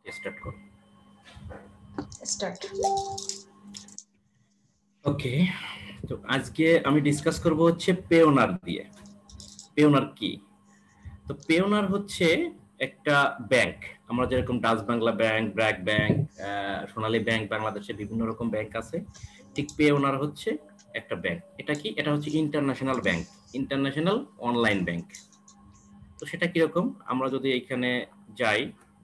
Start করো। Start. ওকে, তো আজকে আমি ডিসকাস করব হচ্ছে পেওনার দিয়ে। পেওনার কি? তো পেওনার হচ্ছে একটা ব্যাংক। আমরা যেরকম Dutch Bangla bank, BRAC bank, Sonali bank, বাংলাদেশে বিভিন্ন রকম ব্যাংক আছে, ঠিক পেওনার হচ্ছে একটা ব্যাংক। এটা কি? এটা হচ্ছে international bank, international online bank. তো সেটা কিরকম? আমরা যদি এখানে যাই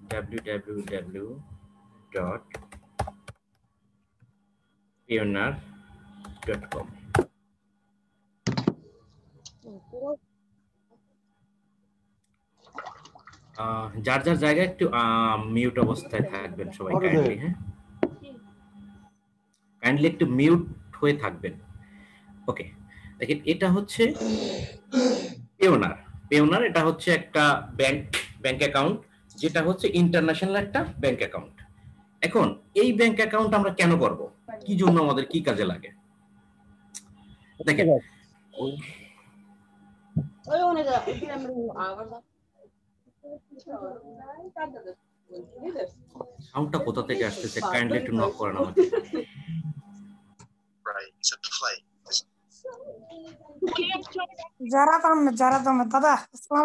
www.payoneer.com, যার যার জায়গায় একটু মিউট অবস্থায় থাকবেন সবাই, কাইন্ডলি। হ্যাঁ, কাইন্ডলি একটু মিউট হয়ে থাকবেন। ওকে, দেখেন এটা হচ্ছে পেওনার। পেওনার এটা হচ্ছে একটা ব্যাংক অ্যাকাউন্ট, যেটা হচ্ছে ইন্টারন্যাশনাল একটা ব্যাংক অ্যাকাউন্ট। এখন এই ব্যাংক অ্যাকাউন্ট আমরা কেন করব, কি জন্য, আমাদের কি কাজে লাগে? দেখেন, সাউন্ডটা কোথা থেকে আসতেছে? কাইন্ডলি একটু নক করেন আমাকে। যারা দাদা।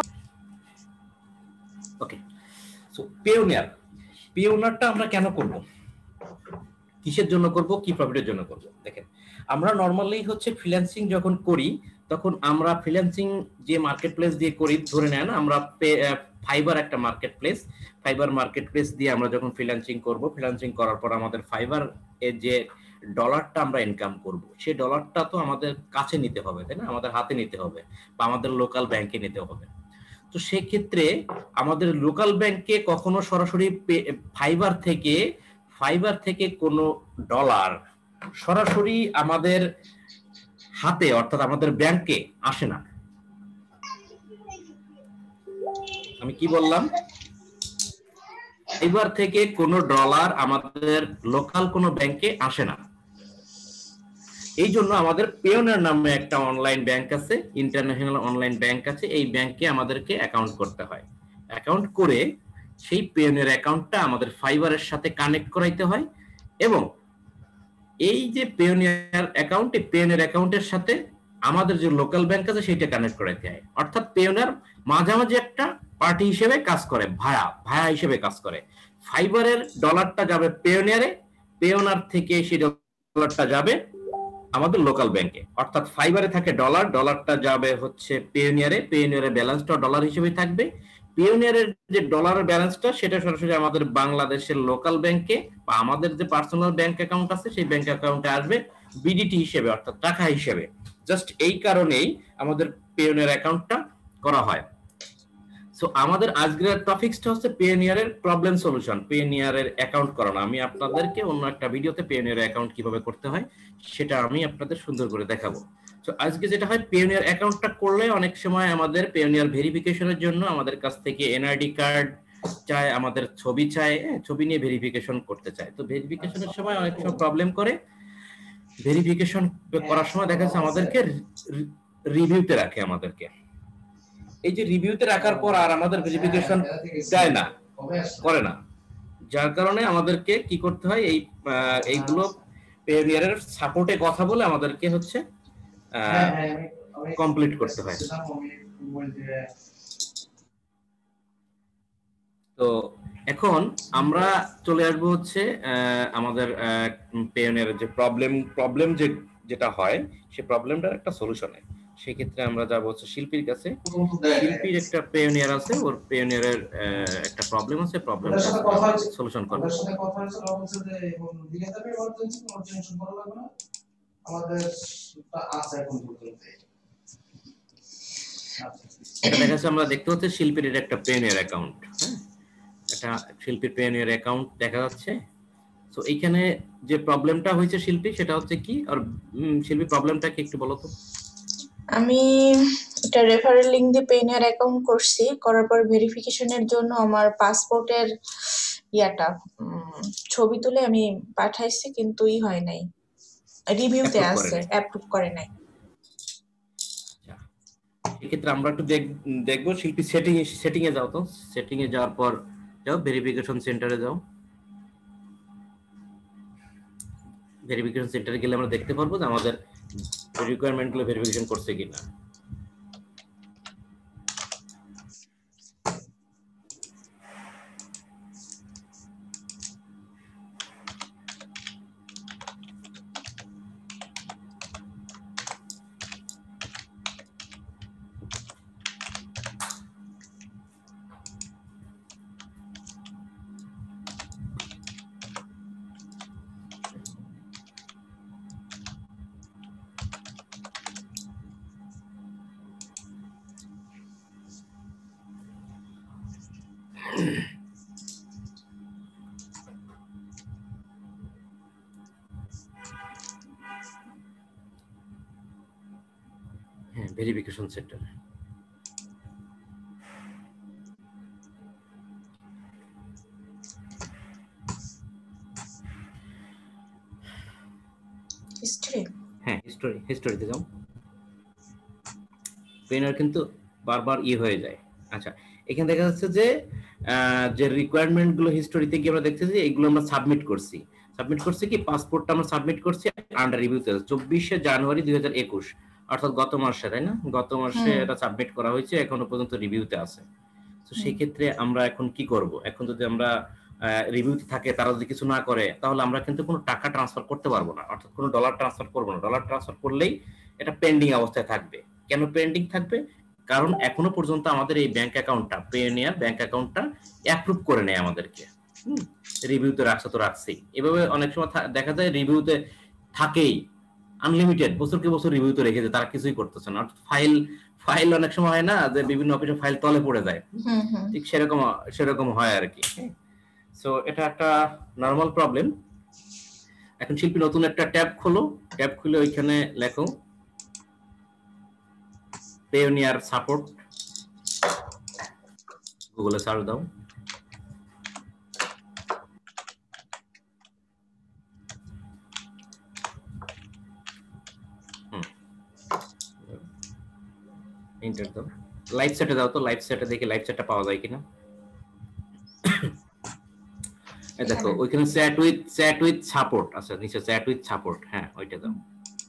ওকে, সো পেওনারটা আমরা কেন করব, কিসের জন্য করব, কি প্রফিটের জন্য করব? দেখেন, আমরা নরমালি হচ্ছে ফ্রিল্যান্সিং যখন করি, তখন আমরা ফ্রিল্যান্সিং যে মার্কেট প্লেস দিয়ে করি, ধরে নেন আমরা ফাইবার একটা marketplace, Fiverr marketplace দিয়ে আমরা যখন ফ্রিল্যান্সিং করব, ফ্রিল্যান্সিং করার পর আমাদের ফাইবার এর যে ডলারটা আমরা ইনকাম করব, সেই ডলারটা তো আমাদের কাছে নিতে হবে, তাই না? আমাদের হাতে নিতে হবে, বা আমাদের লোকাল ব্যাংকে নিতে হবে। তো সেক্ষেত্রে আমাদের লোকাল ব্যাংকে কখনো সরাসরি ফাইবার থেকে কোনো ডলার সরাসরি আমাদের হাতে, অর্থাৎ আমাদের ব্যাংকে আসে না। আমি কি বললাম? ফাইবার থেকে কোনো ডলার আমাদের লোকাল কোনো ব্যাংকে আসে না। এই জন্য আমাদের পেওনার নামে একটা অনলাইন ব্যাংক আছে, ইন্টারন্যাশনাল অনলাইন ব্যাংক আছে। এই ব্যাংকে আমাদেরকে অ্যাকাউন্ট করতে হয়। অ্যাকাউন্ট করে সেই পেওনার অ্যাকাউন্টটা আমাদের ফাইবারের সাথে কানেক্ট করাইতে হয়, এবং এই যে পেওনিয়ার অ্যাকাউন্ট, এই পেওনিয়ার অ্যাকাউন্টের সাথে আমাদের যে লোকাল ব্যাংক আছে সেটা কানেক্ট করাইতে হয়। অর্থাৎ পেওনার মাঝামাঝি একটা পার্টি হিসেবে কাজ করে, ভায়া হিসেবে কাজ করে। ফাইবারের ডলারটা যাবে পেওনিয়ারে, পেওনার থেকে সেই ডলারটা যাবে আমাদের লোকাল ব্যাংকে। অর্থাৎ ফাইবারে থাকে ডলার, ডলারটা যাবে হচ্ছে পেওনিয়ারে, পেওনিয়ারের ব্যালেন্সটা ডলার হিসেবে থাকবে। পিওনিয়ারের যে ডলারের ব্যালেন্সটা সেটা সরাসরি আমাদের বাংলাদেশের লোকাল ব্যাংকে বা আমাদের যে পার্সোনাল ব্যাংক অ্যাকাউন্ট আছে সেই ব্যাংক অ্যাকাউন্টে আসবে বিডিটি হিসেবে, অর্থাৎ টাকা হিসেবে। জাস্ট এই কারণেই আমাদের পিওনিয়ার অ্যাকাউন্টটা করা হয়। সো আমাদের আজকের টপিকসটা হচ্ছে পিওনিয়ারের প্রবলেম সলিউশন, পিওনিয়ারের অ্যাকাউন্ট করানো। আমি আপনাদেরকে অন্য একটা ভিডিওতে পিওনিয়ার অ্যাকাউন্ট কিভাবে করতে হয় সেটা আমি আপনাদের সুন্দর করে দেখাবো। তো আজকে যেটা হয়, পিওনিয়ার অ্যাকাউন্টটা করলে অনেক সময় আমাদের পিওনিয়ার ভেরিফিকেশনের জন্য আমাদের কাছ থেকে এনআইডি কার্ড চায়, আমাদের ছবি চায়, ছবি নিয়ে ভেরিফিকেশন করতে চায়। তো ভেরিফিকেশনের সময় অনেক সময় প্রবলেম করে। ভেরিফিকেশন করার সময় দেখা যাচ্ছে আমাদেরকে রিভিউতে রাখে আমাদেরকে। এই যে রিভিউতে রাখার পর আর আমাদের ভেরিফিকেশন দেয় না, করে না, যার কারণে আমাদেরকে কি করতে হয়, এইগুলো পেওনিয়ারের সাপোর্টে কথা বলে আমাদেরকে হচ্ছে কমপ্লিট করতে হয়। তো এখন আমরা চলে আসবো হচ্ছে আমাদের পেওনিয়ারের যে প্রবলেম যেটা হয়, সেই প্রবলেমটার একটা সলিউশনে। সেক্ষেত্রে আমরা যাবো হচ্ছে শিল্পীর কাছে। শিল্পীর একটা পেওনিয়ার আছে, ওর পেওনিয়ারের একটা প্রবলেম আছে, প্রবলেমটা সলিউশন করব। এটা দেখা যাচ্ছে, আমরা দেখতে পাচ্ছি শিল্পীর একটা পেওনিয়ার অ্যাকাউন্ট। হ্যাঁ, এটা শিল্পীর পেওনিয়ার অ্যাকাউন্ট দেখা যাচ্ছে। তো এইখানে যে প্রবলেমটা হয়েছে শিল্পী, সেটা হচ্ছে কি, আর শিল্পী প্রবলেমটা কি একটু বলো তো। আমি এটা রেফারেল লিংক দিয়ে পেওনিয়ার অ্যাকাউন্ট করছি, করার পর ভেরিফিকেশনের জন্য আমার পাসপোর্টের ছবি তুলে আমি পাঠাইছি, কিন্তু হয় নাই, রিভিউতে আছে, অ্যাপ্রুভ করে নাই। এক্ষেত্রে আমরা একটু দেখবো শিল্পী সেটিং এ যাও। তো সেটিং এ যাওয়ার পর যাও ভেরিফিকেশন সেন্টারে যাও। ভেরিফিকেশন সেন্টারে গেলে আমরা দেখতে পারবো যে আমাদের রিকোয়ারমেন্ট গুলো ভেরিফিকেশন করছে কিনা। হ্যাঁ, ভেরিফিকেশন সেন্টার। হিস্ট্রি। হ্যাঁ, হিস্টোরিতে যাও। পেনার কিন্তু বারবার হয়ে যায়। আচ্ছা, এখানে দেখা যাচ্ছে যে যে রিকোয়ারমেন্ট গুলো হিস্টোরিতে গিয়ে আমরা দেখতেছি এগুলো আমরা সাবমিট করছি কি পাসপোর্টটা আমরা সাবমিট করছি আন্ডার রিভিউতে 24শে জানুয়ারি 2021, অর্থাৎ গত মাসে, তাই না? গত মাসে এটা সাবমিট করা হয়েছে, এখনো পর্যন্ত রিভিউতে আছে। তো সেই ক্ষেত্রে আমরা এখন কি করব? এখন যদি আমরা রিভিউতে থাকে, তারা যদি কিছু না করে, তাহলে আমরা কিন্তু কোনো টাকা ট্রান্সফার করতে পারবো না, অর্থাৎ কোনো ডলার ট্রান্সফার করবো না। ডলার ট্রান্সফার করলেই এটা পেন্ডিং অবস্থায় থাকবে। কেন পেন্ডিং থাকবে? কারণ এখনো পর্যন্ত আমাদের এই ব্যাংক অ্যাকাউন্টটা, পেওনিয়ার ব্যাংক অ্যাকাউন্টটা অ্যাপ্রুভ করে নেয় আমাদেরকে। রিভিউতে রাখছে তো রাখছেই। এভাবে অনেক সময় দেখা যায় রিভিউতে থাকেই আনলিমিটেড, বছরকে বছর রিভিউতে রেখেছে, তারা কিছুই করতেছে না। ফাইল অনেক সময় হয় না যে বিভিন্ন অফিসে ফাইল তলে পড়ে যায়, ঠিক সেরকম হয় আর কি। সো এটা একটা নরমাল প্রবলেম। এখন শিল্পী নতুন একটা ট্যাব খোলো, ট্যাব খুলে ওইখানে লেখো পেওনিয়ার সাপোর্ট, গুগলে সার্চ দাও। এন্টার দাও, লাইভ সেটে দাও। তো লাইভ সেটে দেখি লাইভ সেটটা পাওয়া যায় কিনা। দেখো ওইখানে চ্যাট উইথ সাপোর্ট আছে, নিচে চ্যাট উইথ সাপোর্ট, হ্যাঁ ওইটা দাও।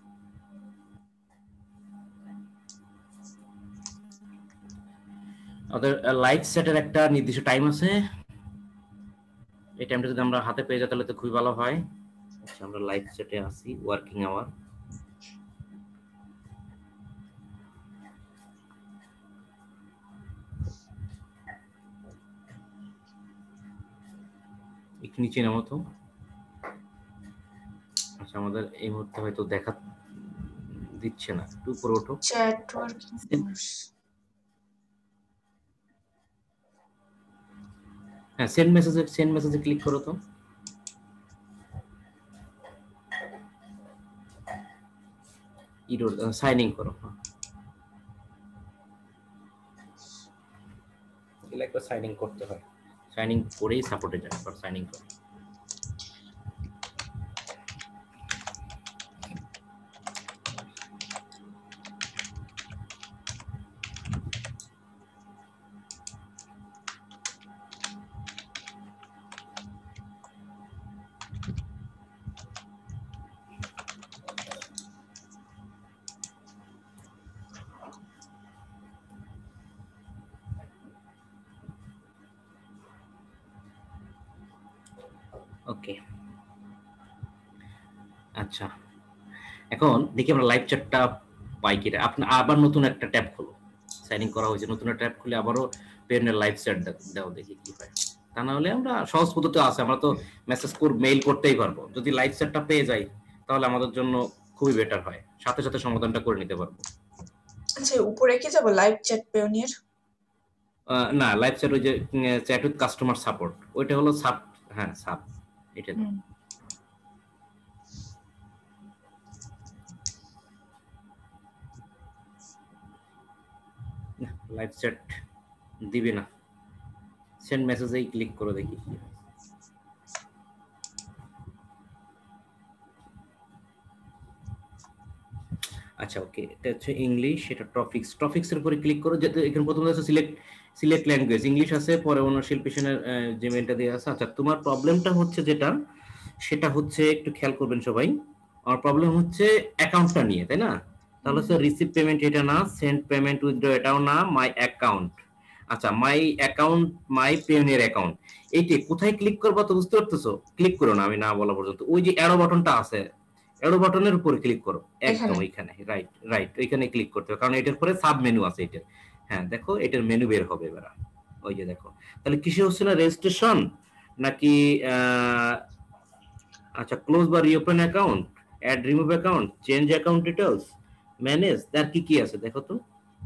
আমাদের লাইভ সেটের একটা নির্দিষ্ট টাইম আছে, এই টাইমটা যদি আমরা হাতে পেয়ে যাই তাহলে তো খুবই ভালো হয়। আচ্ছা, আমরা লাইভ সেটে আসি, ওয়ার্কিং আওয়ার। একটু নিচে নামো তো। আচ্ছা, আমাদের এই মুহূর্তে হয়তো দেখা দিচ্ছে না, একটু উপরে ওঠো। চ্যাট ওয়ার্কিং আওয়ার্স, হ্যাঁ, সেন্ড মেসেজে ক্লিক করো তো। সাইন ইন করো। একবার সাইন ইন করতে হয়, সাইন ইন করেই সাপোর্টে যায়, একবার সাইন ইন করো। ওকে, আচ্ছা, এখন দেখি আমরা লাইভ চ্যাটটা পাই কিনা। আপনি আবার নতুন একটা ট্যাব খোলো, সাইন ইন করা হয়েছে, নতুন একটা ট্যাব খুলে আবারও পেনের লাইভ চ্যাট দাও, দেখি কি হয়। তা না হলে আমরা সহজ পদ্ধতি আছে, আমরা তো মেসেজ মেইল করতেই পারবো। যদি লাইভ চ্যাটটা পেয়ে যাই তাহলে আমাদের জন্য খুবই বেটার হয়, সাথে সাথে সমাধানটা করে নিতে পারবো। আচ্ছা, উপরে কি যাব? লাইভ চ্যাট পেওনিয়ার না, লাইভ চ্যাট ওই যে চ্যাট উইথ কাস্টমার সাপোর্ট, ওইটা হলো সাব। হ্যাঁ, সাব, এটা দাও। লাইভ চ্যাট দিবে না, সেন্ড মেসেজেই ক্লিক করে দেখি কি হয়। আচ্ছা, ওকে, এটা হচ্ছে ইংলিশ, এটা টপিক্স এর উপরে ক্লিক করো। যেতে এখানে প্রথমে আছে সিলেক্ট ল্যাঙ্গুয়েজ ইংলিশ আছে, পরে অন্য শিল্পীশনের যে মেলটা দেওয়া আছে। আচ্ছা, তোমার প্রবলেমটা হচ্ছে যেটা, সেটা হচ্ছে একটু খেয়াল করবেন সবাই। আমার প্রবলেম হচ্ছে অ্যাকাউন্টটা নিয়ে, তাই না? তাহলে স্যার রিসিভ পেমেন্ট এটা না, সেন্ড পেমেন্ট উইথড্র এটাও না, মাই অ্যাকাউন্ট। আচ্ছা, my account, my Payoneer account, এইটা কোথায় ক্লিক করবো তো বুঝতে পারতেছো? ক্লিক করো না আমি না বলা পর্যন্ত, ওই যে অ্যারো বাটনটা আছে, অ্যারো বাটনের উপরে ক্লিক করো, একদম এখানে ওইখানে, রাইট রাইট, ওইখানে ক্লিক করতে হবে, কারণ এটার পরে সাব মেনু আছে এটার। হ্যাঁ দেখো, এটার মেনু বের হবে এবার, ওই যে দেখো। তাহলে কিসে হচ্ছে না, রেজিস্ট্রেশন নাকি আচ্ছা, ক্লোজ বা reopen account, add remove account, change account details, manage, তার কি কি আছে দেখো তো।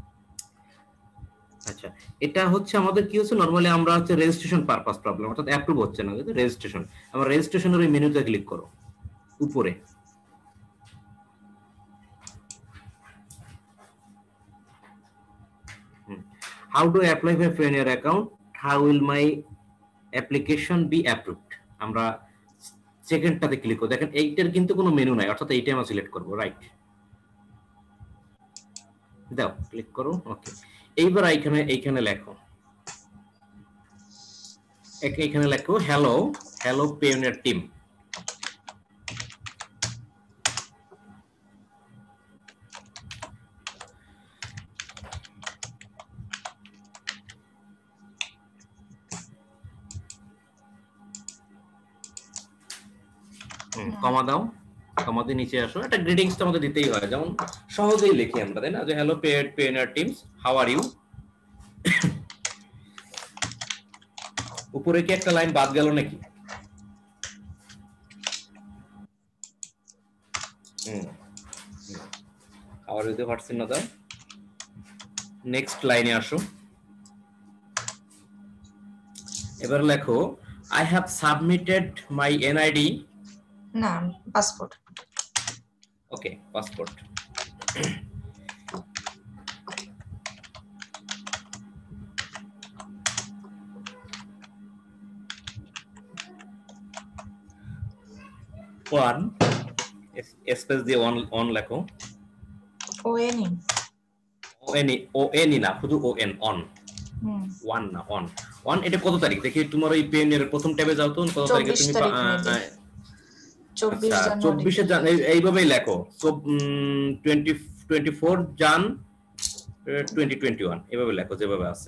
আচ্ছা, এটা হচ্ছে আমাদের কি হচ্ছে, নরমালি আমরা হচ্ছে রেজিস্ট্রেশন পারপাস প্রবলেম, অর্থাৎ অ্যাপ্রুভ হচ্ছে না, রেজিস্ট্রেশন। আমরা রেজিস্ট্রেশনের ওই মেনুতে ক্লিক করো উপরে। How do apply for Payoneer account, how will my application be approved, আমরা সেকেন্ডটাতে ক্লিক করব। দেখেন এইটার কিন্তু কোনো মেনু নাই, অর্থাৎ এইটা আমরা সিলেক্ট করব, রাইট। দাও ক্লিক করো, ওকে। এইবার এইখানে লেখো, এখানে লেখো hello, hello Payoneer team. Comma দাও, কমা দিয়ে নিচে আসো, একটা গ্রিটিংস তো আমাদের দিতেই হয়, যেমন সহজেই লিখি আমরা, তাই না, যে hello Payoneer teams, how are you. উপরে কি একটা লাইন বাদ গেল নাকি? আবার যদি পারছেন না, দাও নেক্সট লাইনে আসো। এবার লেখো I have submitted my NID, না passport. Okay, passport. One space দিয়ে অন লেখো, ওএনই, ওএনই না, শুধু ওএন, অন, ওয়ান না, অন। অন এটা কত তারিখ দেখি তোমার ওই পেনের প্রথম ট্যাবে যাও তো, কত তারিখে তুমি, 24 জানুয়ারি, এইভাবেই লেখো, 24 জান 2021, এভাবে লেখো যেভাবে আছে।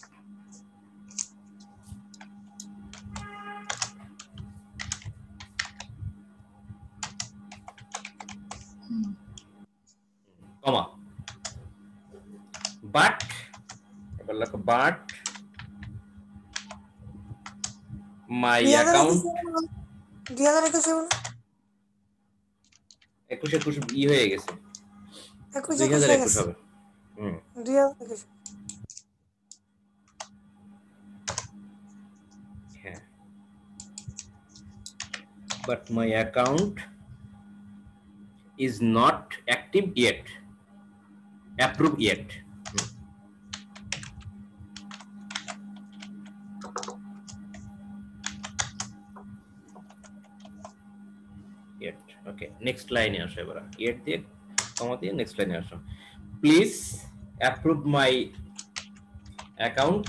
কমা, বাট, এবার লেখো বাট মাই অ্যাকাউন্ট, 2021 ই হয়ে গেছে, 2021 হবে। হ্যাঁ, but my account is not active yet, approved yet. Yet, okay, next line আসো এবার, yet দিয়ে কমা দিয়ে নেক্সট লাইনে আসো, please approve my account,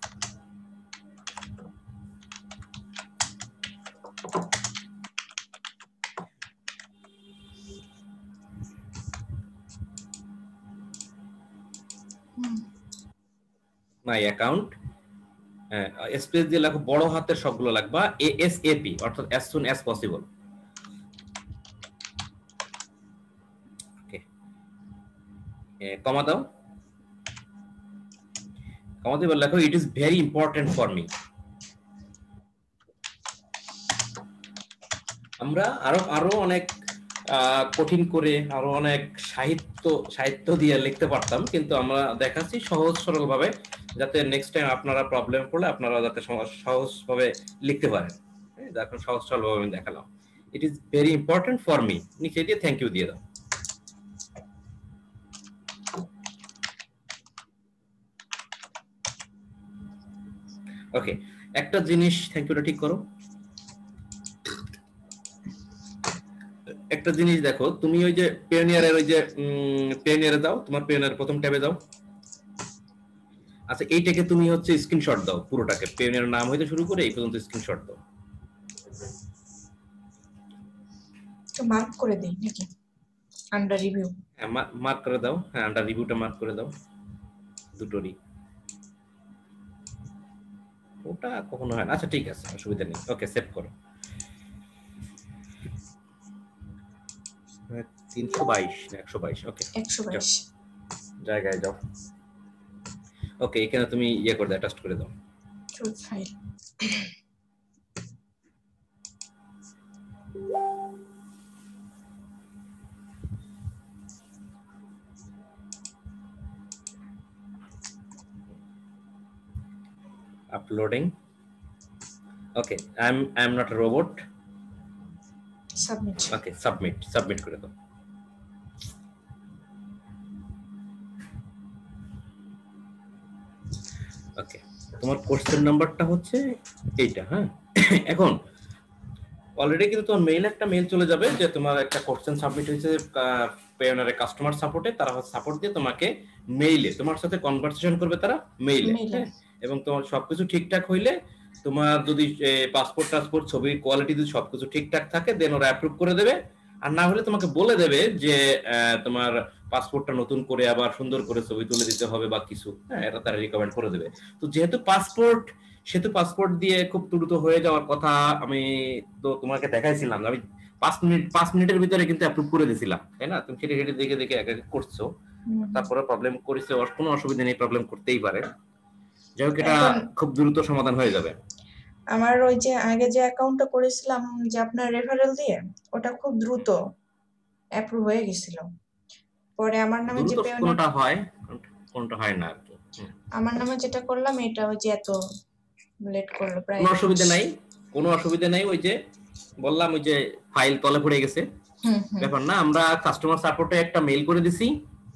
my account, space দিয়ে লেখো, বড় হাতের সবগুলো লাগবা, এএসএপি, অর্থাৎ as soon as possible। Okay, comma দাও, কমা দিয়ে লেখো it is very important for me. আমরা আরো অনেক কঠিন করে, আরো অনেক সাহিত্য দিয়ে লিখতে পারতাম, কিন্তু আমরা দেখাচ্ছি সহজ সরল ভাবে, যাতে নেক্সট টাইম আপনারা প্রবলেম পড়লে আপনারা যাতে সহজ ভাবে লিখতে পারেন। দেখুন সহজ সরল ভাবে আমি দেখালাম, it is very important for me, নিচে দিয়ে থ্যাংক ইউ দিয়ে দাও। ওকে, একটা জিনিস, থ্যাংক ইউটা ঠিক করো। একটা জিনিস দেখো, তুমি ওই যে পেওনিয়ারের ওই যে পেওনিয়ারে দাও, তোমার পেওনিয়ার প্রথম ট্যাবে যাও, আচ্ছা এইটাকে তুমি হচ্ছে স্ক্রিনশট দাও, পুরোটাকে পেনের নাম হইতে শুরু করে এই পর্যন্ত স্ক্রিনশট দাও। তো মার্ক করে দেই নাকি আন্ডার রিভিউ? হ্যাঁ মার্ক করে দাও, হ্যাঁ আন্ডার রিভিউটা মার্ক করে দাও দুটোরই। ওটা কখনো হয় না, আচ্ছা ঠিক আছে অসুবিধা নেই, ওকে সেভ করো। 322 না 122, ওকে 122 জায়গায় যাও। ওকে এখানে তুমি ইয়ে করে দাও, অ্যাটাচ করে দাও choose file. uploading. Okay, I'm not a robot. Submit. Okay, submit করে দাও। ওকে তোমার কোশ্চেন নাম্বারটা হচ্ছে এইটা, হ্যাঁ। এখন অলরেডি কিন্তু তোমার মেইল একটা মেইল চলে যাবে যে তোমার একটা কোশ্চেন সাবমিট হয়েছে পেওনারের কাস্টমার সাপোর্টে, তারা সাপোর্ট দিয়ে তোমাকে মেইলে তোমার সাথে কনভারসেশন করবে তারা মেইলে, হ্যাঁ। এবং তোমার সবকিছু ঠিকঠাক হইলে, তোমার যদি পাসপোর্ট টাসপোর্ট ছবি কোয়ালিটি যদি সবকিছু ঠিকঠাক থাকে দেন ওরা অ্যাপ্রুভ করে দেবে। আর না হলে তোমাকে বলে দেবে যে তোমার পাসপোর্টটা নতুন করে আবার সুন্দর করে ছবি তুলে দিতে হবে বা কিছু, হ্যাঁ এটা তারা রিকমেন্ড করে দেবে। তো যেহেতু পাসপোর্ট দিয়ে খুব দ্রুত হয়ে যাওয়ার কথা, আমি তো তোমাকে দেখাইছিলাম, আমি 5 মিনিটের ভিতরে কিন্তু অ্যাপ্রুভ করে দিয়েছিলাম, তাই না? তুমি সেটা দেখে দেখে এক এক করছো, তারপরে প্রবলেম করেছে, কোনো অসুবিধা নেই, প্রবলেম করতেই পারে। যাই হোক এটা খুব দ্রুত সমাধান হয়ে যাবে। আমার ওই যে আগে যে অ্যাকাউন্টটা করেছিলাম যে আপনার রেফারেল দিয়ে, ওটা খুব দ্রুত অ্যাপ্রুভ হয়ে গেছিল। পরে আমার নামে যে কোনটা হয় কোনটা হয় না আর কি। আমার নামে যেটা করলাম এটা ওই যে এত লেট করলো প্রায়। কোনো অসুবিধা নাই, ওই যে বললাম ওই যে ফাইল তলে পড়ে গেছে ব্যাপার না। আমরা কাস্টমার সাপোর্টে একটা মেইল করে দিছি,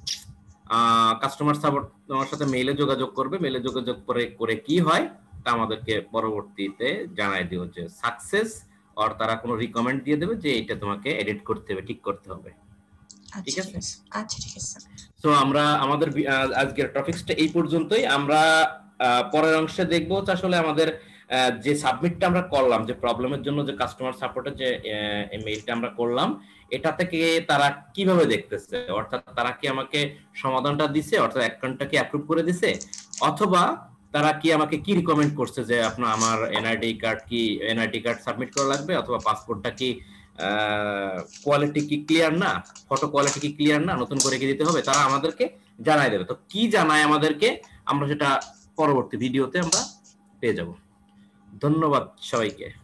কাস্টমার সাপোর্ট তোমার সাথে মেইলে যোগাযোগ করবে, মেইলে যোগাযোগ করে কি হয় তা আমাদেরকে পরবর্তীতে জানাই দিও যে সাকসেস, আর তারা কোনো রিকমেন্ড দিয়ে দেবে যে এটা তোমাকে এডিট করতে হবে, ঠিক করতে হবে। ঠিক আছে? আচ্ছা ঠিক আছে। সো আমরা আমাদের আজকের টপিকসটা এই পর্যন্তই। আমরা পরের অংশে দেখবো আসলে আমাদের যে সাবমিটটা আমরা করলাম, যে প্রবলেমের জন্য যে কাস্টমার সাপোর্টের যে মেইলটা আমরা করলাম, এটা থেকে তারা কিভাবে দেখতেছে, অর্থাৎ তারা কি আমাকে সমাধানটা দিছে, অর্থাৎ অ্যাকাউন্টটা কি অ্যাপ্রুভ করে দিছে, অথবা তারা কি আমাকে কি রিকমেন্ড করছে যে আপনার আমার এনআইডি কার্ড সাবমিট করা লাগবে, অথবা পাসপোর্টটা কি কোয়ালিটি কি ক্লিয়ার না, ফটো কোয়ালিটি কি ক্লিয়ার না, নতুন করে কি দিতে হবে, তারা আমাদেরকে জানাই দেবে। তো কি জানায় আমাদেরকে আমরা সেটা পরবর্তী ভিডিওতে আমরা পেয়ে যাব। ধন্যবাদ সবাইকে।